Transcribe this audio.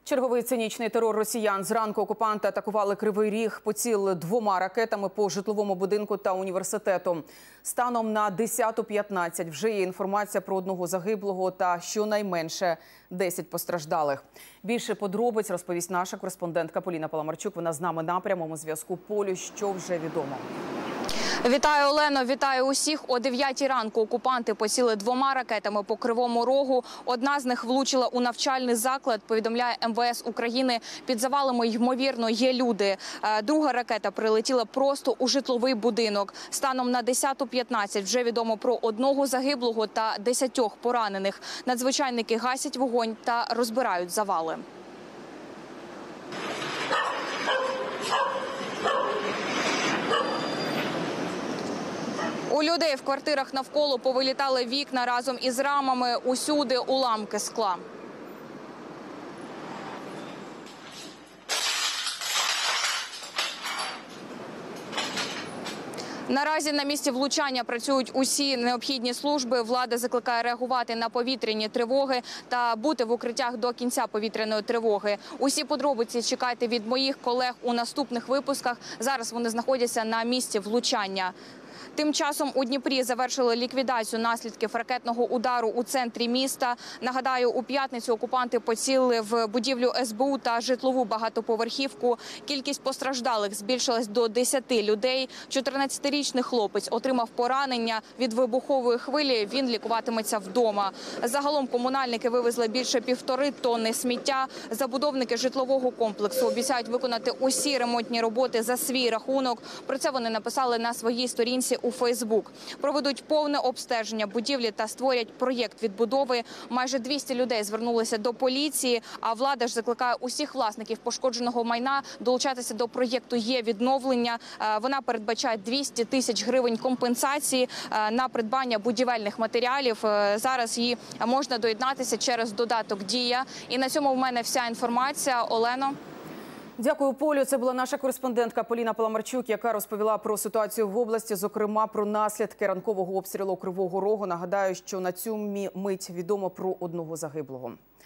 Черговий цинічний терор росіян. Зранку окупанти атакували Кривий Ріг, поцілили 2 ракетами по житловому будинку та університету. Станом на 10:15 вже є інформація про 1 загиблого та щонайменше 10 постраждалих. Більше подробиць розповість наша кореспондентка Поліна Паламарчук. Вона з нами на прямому зв'язку. Полю, що вже відомо? Вітаю, Олено, вітаю усіх. О 9 ранку окупанти поцілили 2 ракетами по Кривому Рогу. Одна з них влучила у навчальний заклад, повідомляє МВС України. Під завалами, ймовірно, є люди. Друга ракета прилетіла просто у житловий будинок. Станом на 10:15 вже відомо про 1 загиблого та 10 поранених. Надзвичайники гасять вогонь та розбирають завали. У людей в квартирах навколо повилітали вікна разом із рамами, усюди уламки скла. Наразі на місці влучання працюють усі необхідні служби. Влада закликає реагувати на повітряні тривоги та бути в укриттях до кінця повітряної тривоги. Усі подробиці чекайте від моїх колег у наступних випусках. Зараз вони знаходяться на місці влучання. Тим часом у Дніпрі завершили ліквідацію наслідків ракетного удару у центрі міста. Нагадаю, у п'ятницю окупанти поцілили в будівлю СБУ та житлову багатоповерхівку. Кількість постраждалих збільшилась до 10 людей. 14-річний хлопець отримав поранення від вибухової хвилі. Він лікуватиметься вдома. Загалом комунальники вивезли більше 1,5 тонни сміття. Забудовники житлового комплексу обіцяють виконати усі ремонтні роботи за свій рахунок. Про це вони написали на своїй сторінці у Фейсбук. Проведуть повне обстеження будівлі та створять проєкт відбудови. Майже 200 людей звернулися до поліції, а влада ж закликає усіх власників пошкодженого майна долучатися до проєкту «Є-відновлення». Вона передбачає 200 тисяч гривень компенсації на придбання будівельних матеріалів. Зараз її можна доєднатися через додаток «Дія». І на цьому в мене вся інформація. Олено. Дякую, Полю. Це була наша кореспондентка Поліна Паламарчук, яка розповіла про ситуацію в області, зокрема про наслідки ранкового обстрілу Кривого Рогу. Нагадаю, що на цю мить відомо про 1 загиблого.